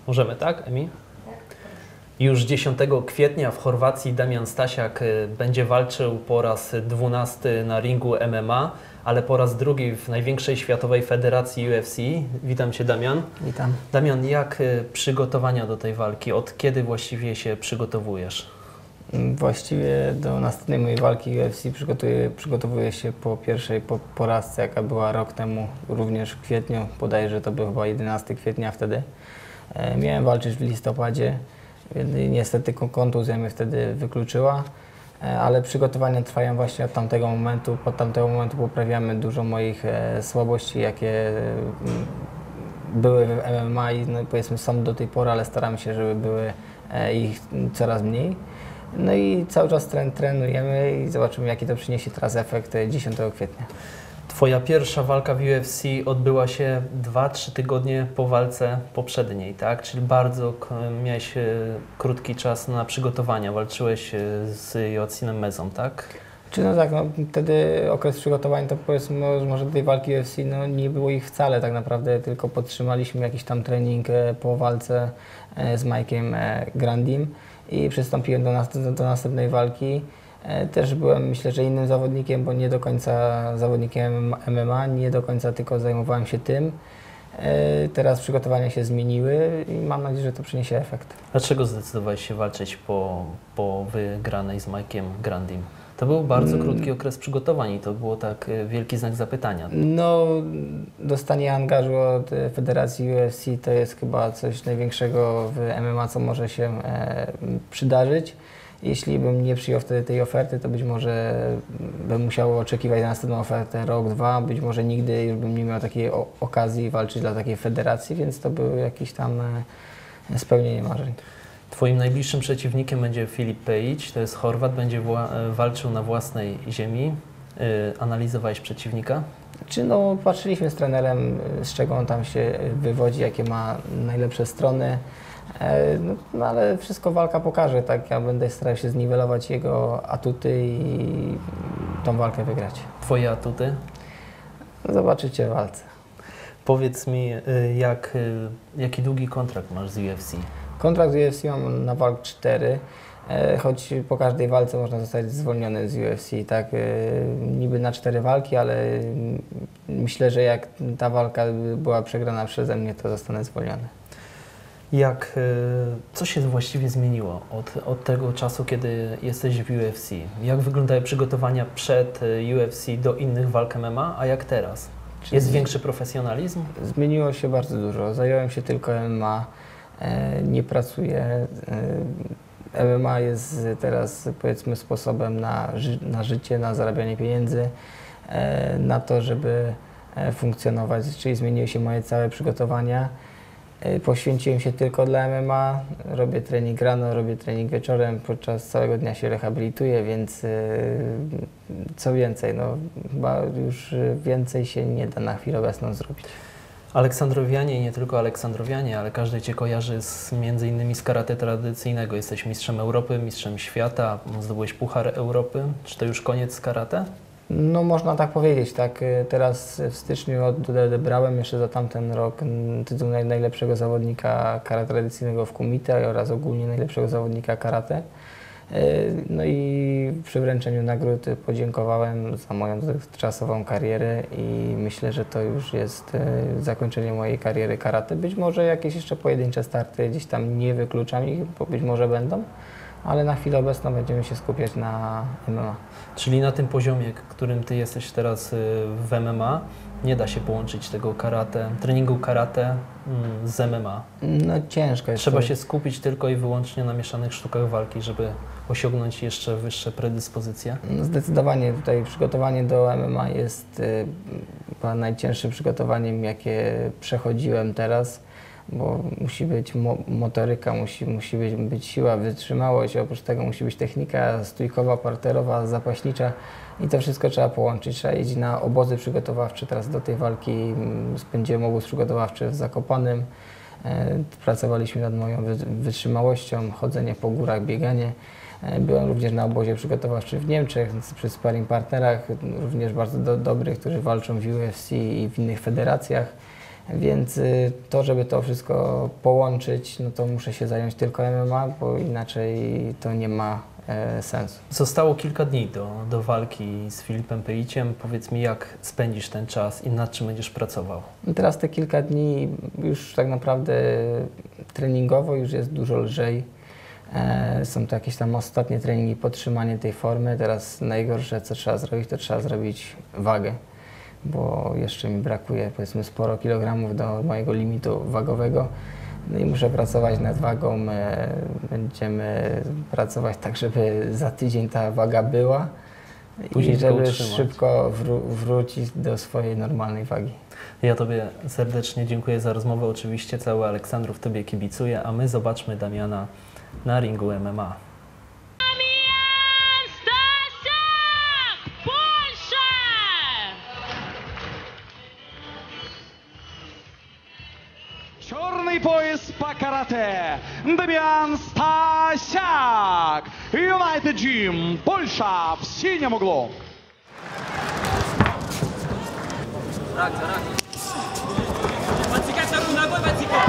Możemy, tak, Emi? Już 10 kwietnia w Chorwacji Damian Stasiak będzie walczył po raz 12 na ringu MMA, ale po raz drugi w największej światowej federacji UFC. Witam Cię, Damian. Witam. Damian, jak przygotowania do tej walki? Od kiedy właściwie się przygotowujesz? Właściwie do następnej mojej walki UFC przygotowuję się po pierwszej porażce, jaka była rok temu, również w kwietniu, bodajże to był chyba 11 kwietnia wtedy. Miałem walczyć w listopadzie, niestety kontuzja mnie wtedy wykluczyła, ale przygotowania trwają właśnie od tamtego momentu. Od tamtego momentu poprawiamy dużo moich słabości, jakie były w MMA i no, powiedzmy są do tej pory, ale staramy się, żeby były ich coraz mniej. No i cały czas trenujemy i zobaczymy, jaki to przyniesie teraz efekt 10 kwietnia. Twoja pierwsza walka w UFC odbyła się 2-3 tygodnie po walce poprzedniej, tak? Czyli bardzo miałeś krótki czas na przygotowania. Walczyłeś z Joacinem Mezą, tak? Czy no tak, no wtedy okres przygotowań to powiedzmy może do tej walki UFC no nie było ich wcale tak naprawdę, tylko podtrzymaliśmy jakiś tam trening po walce z Mike'iem Grandim i przystąpiłem do następnej walki. Też byłem, myślę, że innym zawodnikiem, bo nie do końca zawodnikiem MMA, nie do końca tylko zajmowałem się tym. Teraz przygotowania się zmieniły i mam nadzieję, że to przyniesie efekt. Dlaczego zdecydowałeś się walczyć po wygranej z Mike'iem Grandim? To był bardzo krótki okres przygotowań i to było tak wielki znak zapytania. No, dostanie angażu od Federacji UFC to jest chyba coś największego w MMA, co może się przydarzyć. Jeśli bym nie przyjął wtedy tej oferty, to być może bym musiał oczekiwać na następną ofertę rok, dwa, być może nigdy już bym nie miał takiej okazji walczyć dla takiej federacji, więc to było jakieś tam spełnienie marzeń. Twoim najbliższym przeciwnikiem będzie Filip Pejić, to jest Chorwat, będzie walczył na własnej ziemi. Analizowałeś przeciwnika? No, patrzyliśmy z trenerem, z czego on tam się wywodzi, jakie ma najlepsze strony. No, ale wszystko walka pokaże, tak? Ja będę starał się zniwelować jego atuty i tą walkę wygrać. Twoje atuty? No, zobaczycie w walce. Powiedz mi, jaki długi kontrakt masz z UFC? Kontrakt z UFC mam na walk 4, choć po każdej walce można zostać zwolniony z UFC, tak? Niby na 4 walki, ale myślę, że jak ta walka była przegrana przeze mnie, to zostanę zwolniony. Co się właściwie zmieniło od tego czasu, kiedy jesteś w UFC? Jak wyglądały przygotowania przed UFC do innych walk MMA, a jak teraz? Jest większy profesjonalizm? Zmieniło się bardzo dużo. Zająłem się tylko MMA, nie pracuję. MMA jest teraz powiedzmy sposobem na życie, na zarabianie pieniędzy, na to, żeby funkcjonować, czyli zmieniły się moje całe przygotowania. Poświęciłem się tylko dla MMA, robię trening rano, robię trening wieczorem, podczas całego dnia się rehabilituję, więc co więcej, no chyba już więcej się nie da na chwilę obecną zrobić. Aleksandrowianie i nie tylko Aleksandrowianie, ale każdy Cię kojarzy między innymi z karate tradycyjnego. Jesteś mistrzem Europy, mistrzem świata, zdobyłeś Puchar Europy. Czy to już koniec z karate? No można tak powiedzieć, tak. Teraz w styczniu odebrałem jeszcze za tamten rok tytuł najlepszego zawodnika karate tradycyjnego w kumite oraz ogólnie najlepszego zawodnika karate. No i przy wręczeniu nagród podziękowałem za moją dotychczasową karierę i myślę, że to już jest zakończenie mojej kariery karate. Być może jakieś jeszcze pojedyncze starty gdzieś tam nie wykluczam ich, bo być może będą, ale na chwilę obecną będziemy się skupiać na MMA. Czyli na tym poziomie, którym Ty jesteś teraz w MMA, nie da się połączyć tego karate, treningu karate z MMA. No ciężko jest. Trzeba się skupić tylko i wyłącznie na mieszanych sztukach walki, żeby osiągnąć jeszcze wyższe predyspozycje? No zdecydowanie tutaj przygotowanie do MMA jest chyba najcięższym przygotowaniem, jakie przechodziłem teraz, bo musi być motoryka, musi być siła, wytrzymałość, oprócz tego musi być technika stójkowa, parterowa, zapaśnicza i to wszystko trzeba połączyć. Trzeba jeździć na obozy przygotowawcze. Teraz do tej walki spędziłem obóz przygotowawczy w Zakopanem. Pracowaliśmy nad moją wytrzymałością, chodzenie po górach, bieganie. Byłem również na obozie przygotowawczym w Niemczech przy sparring partnerach, również bardzo dobrych, którzy walczą w UFC i w innych federacjach. Więc to, żeby to wszystko połączyć, no to muszę się zająć tylko MMA, bo inaczej to nie ma sensu. Zostało kilka dni do walki z Filipem Peliciem. Powiedz mi, jak spędzisz ten czas i nad czym będziesz pracował? No teraz te kilka dni już tak naprawdę treningowo już jest dużo lżej. Są to jakieś tam ostatnie treningi, podtrzymanie tej formy. Teraz najgorsze, co trzeba zrobić, to trzeba zrobić wagę, bo jeszcze mi brakuje, powiedzmy, sporo kilogramów do mojego limitu wagowego. No i muszę pracować nad wagą. Będziemy pracować tak, żeby za tydzień ta waga była Później i żeby utrzymać. szybko wrócić do swojej normalnej wagi. Ja Tobie serdecznie dziękuję za rozmowę. Oczywiście cały Aleksandrów Tobie kibicuje, a my zobaczmy Damiana na ringu MMA. Damian Stasiak, Polsza! Черный пояс по карате. Дамиан Стасяк. United Gym. Польша в синем углу. Подсекай вторую ногой, подсекай!